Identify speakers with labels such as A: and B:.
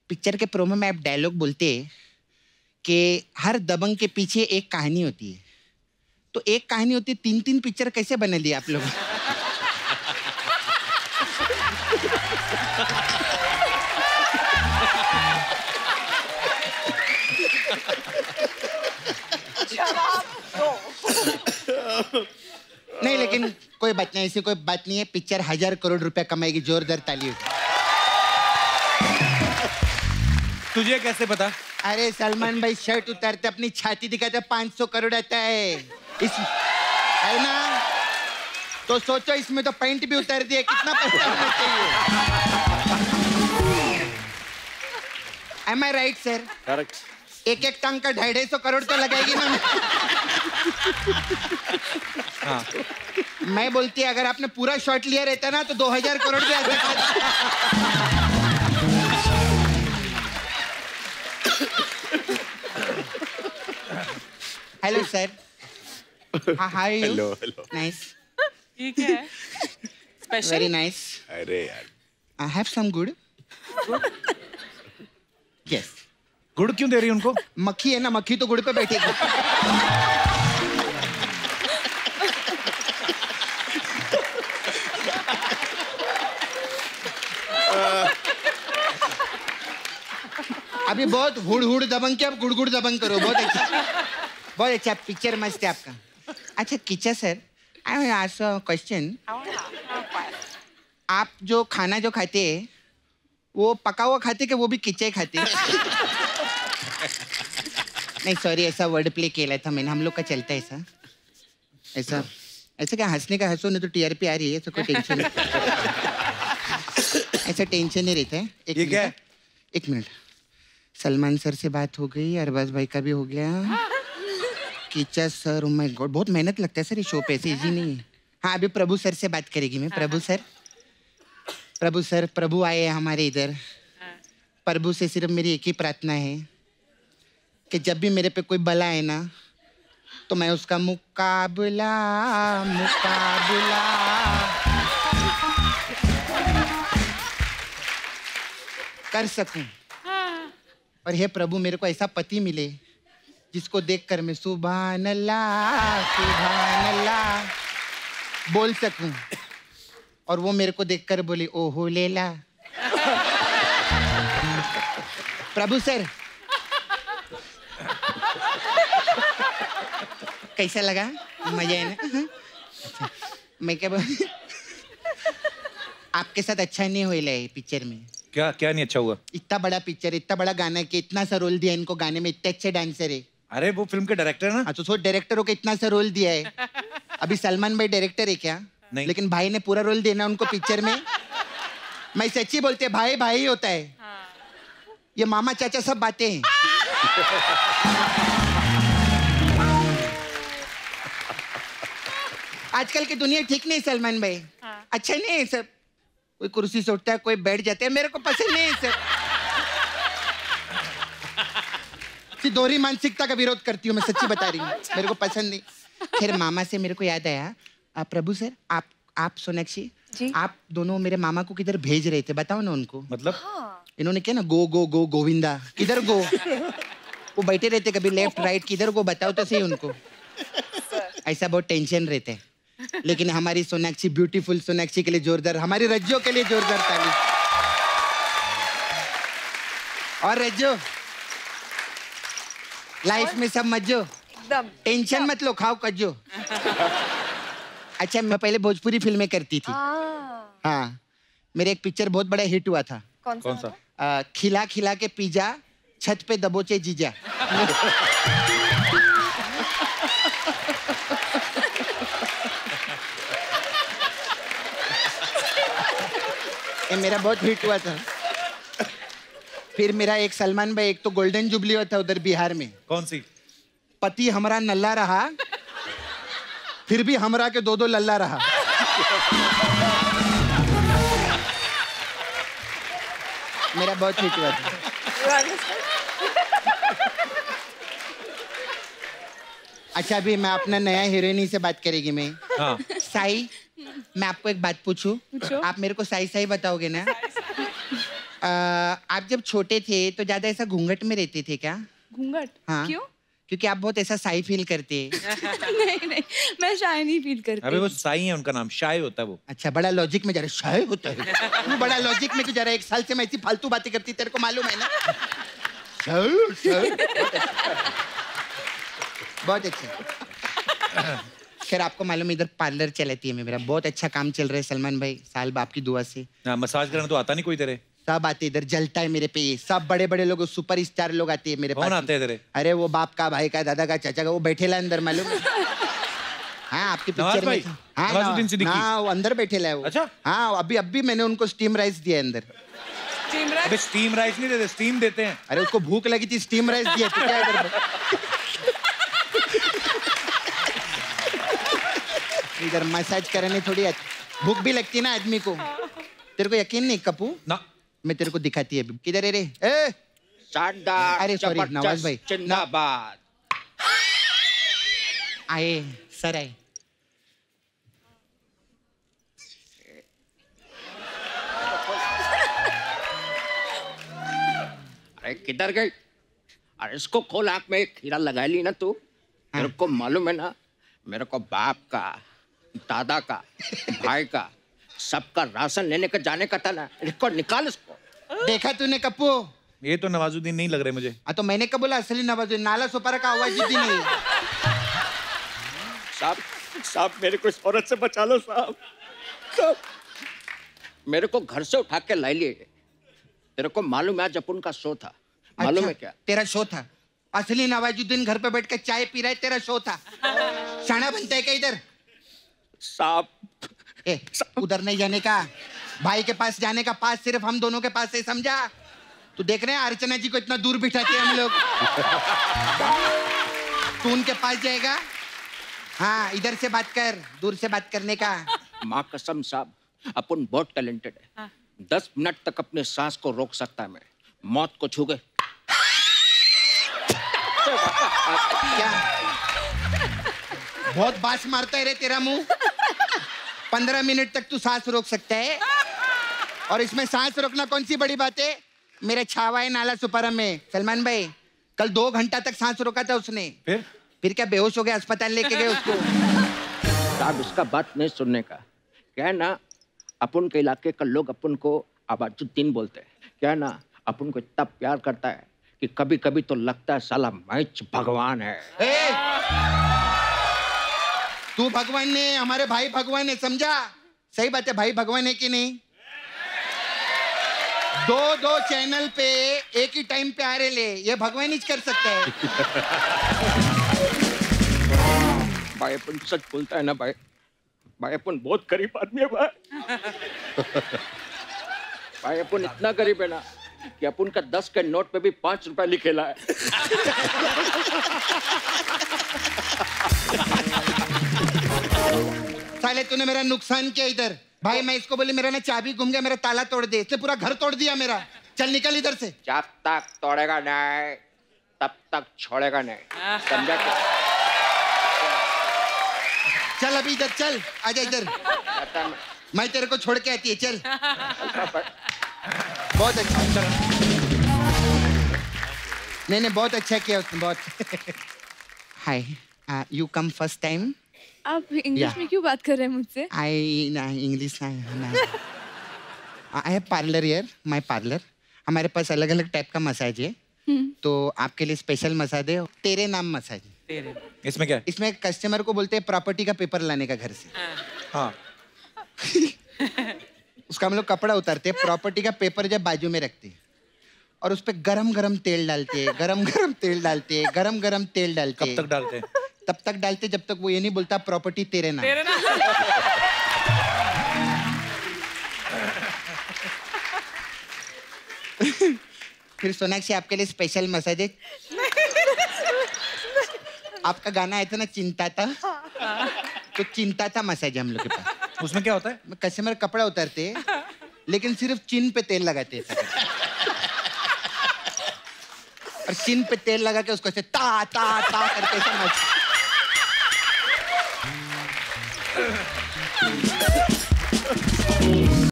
A: Picture के promo में आप डायलॉग बोलते हैं कि हर दबंग के पीछे एक कहानी होती है, तो एक कहानी होती है, 3-3 पिक्चर कैसे बना लिए आप लोग? नहीं, लेकिन कोई बात नहीं, ऐसी कोई बात नहीं है। पिक्चर 1000 करोड़ रुपया कमाएगी, जोरदार ताली।
B: तुझे कैसे पता?
A: अरे सलमान भाई शर्ट उतारते अपनी छाती दिखाते 500 करोड़ आता है इस, है ना? तो सोचो इसमें तो पैंट भी उतार दिया, कितना पैसा होना चाहिए? Am I right, sir?
B: Correct.
A: एक टांग का 250 करोड़ तो लगाएगी ना।
B: हाँ।
A: मैं बोलती है अगर आपने पूरा शॉट लिया रहता ना तो 2000 करोड़ भी आता। Hello sir. How are you?
C: Hello hello.
A: Nice.
D: ठीक है। स्पेशल?
A: Very nice.
C: अरे यार।
A: I have some good. Yes.
B: गुड़ क्यों दे रही है उनको?
A: मक्खी है ना, मक्खी तो गुड़ पे बैठेगी। अभी बहुत हुड़ दबंग के अब गुड़ दबंग करो। बहुत अच्छा पिक्चर मस्त है आपका। अच्छा Kiccha sir, I will ask a question. आप जो खाना जो खाते हैं वो पका हुआ खाते कि वो भी किच्चा खाते? नहीं सॉरी, ऐसा वर्ड प्ले किया था मैंने, हम लोग का चलता है ऐसा। ऐसा क्या हंसने का हंसो, नहीं तो टीआरपी आ रही है, ऐसा कोई टेंशन नहीं। ऐसा टेंशन नहीं रहता है। एक मिनट। सलमान सर से बात हो गई, अरबाज भाई का भी हो गया। Kiccha sir, oh my god, बहुत मेहनत लगता है सर ये शो पे, ऐसे इजी नहीं है। हाँ अभी प्रभु सर से बात करेगी मैं। प्रभु सर, प्रभु आए हैं हमारे इधर। प्रभु से सिर्फ मेरी एक ही प्रार्थना है कि जब भी मेरे पे कोई बला है ना तो मैं उसका मुकाबला कर सकूं। और हे प्रभु मेरे को ऐसा पति मिले जिसको देखकर मैं सुभान अल्लाह बोल सकूं और वो मेरे को देखकर बोले ओहो लेला। प्रभु सर कैसा लगा? मजा है ना? अच्छा, मैं क्या आपके साथ अच्छा नहीं हुआ है पिक्चर में।
B: क्या नहीं अच्छा हुआ?
A: इतना बड़ा पिक्चर, इतना बड़ा गाना के इतना सा रोल दिया इनको गाने में, इतने अच्छे डांसर है।
B: अरे वो फिल्म के डायरेक्टर ना?
A: तो डायरेक्टर होकर इतना सा रोल दिया है। अभी सलमान भाई डायरेक्टर है क्या?
B: नहीं।
A: लेकिन भाई ने पूरा रोल देना उनको पिक्चर में। मैं सच्ची बोलते, भाई भाई होता है। ये मामा चाचा सब बातें हैं। आजकल की दुनिया ठीक नहीं सलमान भाई। अच्छा नहीं है सब। कोई कुर्सी से उठता है, कोई बैठ जाता है, मेरे को पसंद नहीं है सब। दोहरी मानसिकता का विरोध करती हूँ मैं, सच्ची बता रही हूँ। मेरे को पसंद नहीं। फिर मामा से मेरे को याद आया, प्रभु सर आप सोनाक्षी जी, आप दोनों मेरे मामा को किधर भेज रहे थे, बताओ ना उनको।
B: मतलब?
A: इन्होंने क्या ना गो गोविंदा, किधर गो? वो बैठे रहते कभी लेफ्ट राइट, किधर गो बताओ तो सही उनको। ऐसा बहुत टेंशन रहते हैं। लेकिन हमारी सोनाक्षी, ब्यूटीफुल सोनाक्षी के लिए जोरदार, हमारी रज्जो के लिए जोरदार ताली। और रज्जो लाइफ में सब मज्जो, एकदम टेंशन मत लो, खाओ कज्जो। अच्छा मैं पहले भोजपुरी फिल्में करती थी। हाँ मेरे एक पिक्चर बहुत बड़ा हिट हुआ था।
B: कौन सा?
A: खिला खिला के पिज्जा, छत पे दबोचे जीजा। ये मेरा बहुत हिट हुआ था। फिर मेरा एक सलमान भाई, एक तो गोल्डन जुबली हुआ था उधर बिहार में।
B: कौन सी?
A: पति हमारा नल्ला रहा, फिर भी हमरा के 2 लल्ला रहा। मेरा बहुत हिट हुआ था। अच्छा अभी मैं अपना नया हीरोइनी से बात करेगी मैं।
B: हाँ।
A: साई, मैं आपको एक बात पूछूं? आप मेरे को साई साई बताओगे ना? आप जब छोटे थे तो ज्यादा ऐसा घूंघट में रहते थे क्या?
D: घूंघट?
A: हाँ।
D: क्यों?
A: क्योंकि आप बहुत ऐसा साई फील करते हैं।
D: नहीं नहीं, मैं शाय नहीं फील करती।
B: अबे वो साई है, उनका नाम शाय होता है वो।
A: अच्छा, बड़ा लॉजिक में जा रहा है। शाय होता है वो, बड़ा लॉजिक में क्यों जा रहा है? 1 साल से मैं ऐसी फालतू बातें करती, तेरे को मालूम है ना? बहुत अच्छा। खैर आपको मालूम है इधर पार्लर चलाती है मेरा, बहुत अच्छा काम चल रहा है सलमान भाई, साल बाप की दुआ से।
B: मसाज करना तो आता नहीं कोई तेरे?
A: सब आते इधर, जलता है मेरे पे, सब बड़े बड़े लोग, सुपर स्टार लोग आते हैं मेरे पास।
B: कौन आते हैं तेरे?
A: अरे वो बाप का, भाई का, दादा का, चाचा का, वो बैठेला अंदर, मालूम है? हाँ, आपकी पिक्चर में। हाँ, हाँ, वो अंदर बैठेला है वो।
B: अच्छा?
A: हाँ, अभी मैंने उनको स्टीम राइस दिया अंदर।
D: Steam rice?
B: अबे स्टीम राइस नहीं देते, स्टीम देते हैं।
A: अरे उसको भूख लगी थी, स्टीम राइस दिया, तो क्या कर? इधर मसाज करने थोड़ी भूख भी लगती ना आदमी को। तेरे को यकीन नहीं कपू
B: ना?
A: मैं तेरे को दिखाती है अभी। किधर है रे? ए
C: शानदार,
A: अरे सॉरी नवाज भाई,
C: जिंदाबाद।
A: आए सर आए।
C: अरे किधर गई? अरे इसको खोल, आंख में एक हीरा लगा ली ना तू। मेरे को मालूम है ना, मेरे को बाप का, दादा का, भाई का, सबका राशन लेने का जाने का था ना। इसको निकाल, इसको।
A: देखा तूने कप्पू?
B: ये तो नवाजुद्दीन नहीं लग रहे मुझे।
A: तो मैंने कब बोला असली नवाजुद्दीन? नाला सुपारा का आवाज ही नहीं।
C: साहब मेरे को इस औरत से बचा लो साहब। मेरे को घर से उठा के ला लिए। तेरे को मालूम है आज अपन का शो था? मालूम है क्या?
A: तेरा शो था? असली नवाजुद्दीन घर पे बैठ के चाय पी रहा है, तेरा शो था? शाना बनता है क्या इधर?
C: साहब
A: उधर नहीं जाने का, भाई के पास जाने का, पास सिर्फ हम दोनों के पास है, समझा? तू देख रहे हैं अर्चना जी को इतना दूर बिठाते हैं हम लोग। तू उनके पास जाएगा? हाँ, इधर से बात कर, दूर से बात करने का।
C: माँ कसम साहब, अपन बहुत टैलेंटेड है। 10 मिनट तक अपने सांस को रोक सकता है मैं, मौत को छू गए।
A: क्या बहुत बास मारता है रे तेरा मुंह? 15 मिनट तक तू सांस रोक सकता है, और इसमें सांस रोकना कौन सी बड़ी बात है? मेरा छावा है नाला सुपारा में। सलमान भाई कल 2 घंटा तक सांस रोका था उसने। फिर क्या बेहोश हो गया, अस्पताल लेके गए उसको।
C: साहब इसका बात नहीं सुनने का। क्या है ना, अपन के इलाके का लोग अपन को आबाजुद्दीन बोलते हैं। क्या है ना, अपन को इतना प्यार करता है कि कभी कभी तो लगता है साला मैच भगवान है।
A: तू भगवान ने, हमारे भाई भगवान है, समझा? सही बात है, भाई भगवान है कि नहीं? 2 चैनल पे एक ही टाइम पे आ रहे ले, ये भगवान ही कर सकता है।
C: भाई अपन सच बोलता है ना भाई, भाई अपन बहुत गरीब आदमी है भाई। भाई अपन इतना गरीब है ना कि अपन का 10 के नोट पे भी 5 रुपए लिखेला है।
A: साले तूने मेरा नुकसान किया इधर। भाई मैं इसको बोले मेरा ना चाबी घूम गया, मेरा ताला तोड़ दे, इसने पूरा घर तोड़ दिया मेरा। चल निकल इधर से।
C: जब तक तोड़ेगा नहीं तब तक छोड़ेगा नहीं, समझा क्या?
A: चल अभी इधर चल, आजा इधर, मैं तेरे को छोड़ के आती है, चल। बहुत अच्छा, नहीं बहुत अच्छा किया उसने, बहुत। Hi, you come first time?
D: आप इंग्लिश में क्यों बात कर रहे हैं मुझसे?
A: I English I have parlour here, my parlour. हमारे पास अलग अलग टाइप का मसाज है, तो आपके लिए स्पेशल मसाज है, तेरे नाम मसाज।
B: तेरे इसमें क्या?
A: इसमें कस्टमर को बोलते हैं प्रॉपर्टी का पेपर लाने का घर से।
B: हाँ।
A: उसका हम लोग कपड़ा उतारते हैं, प्रॉपर्टी का पेपर जब बाजू में रखते हैं, और उस पर गरम गरम तेल डालते हैं, गरम गरम तेल डालते हैं, गरम गरम तेल डालते हैं।
B: कब तक डालते हैं?
A: तब तक डालते जब तक वो ये नहीं बोलता प्रॉपर्टी तेरे नाम। फिर सोनाक्षी आपके लिए स्पेशल मसाज है। आपका गाना आया था ना चिंता था, तो चिंता था मसाज हम लोग के पास।
B: उसमें क्या होता है?
A: कस्टमर कपड़ा उतारते हैं, लेकिन सिर्फ चिन पे तेल लगाते हैं, और चिन पे तेल लगा के उसको ऐसे ता ता ता करके समझ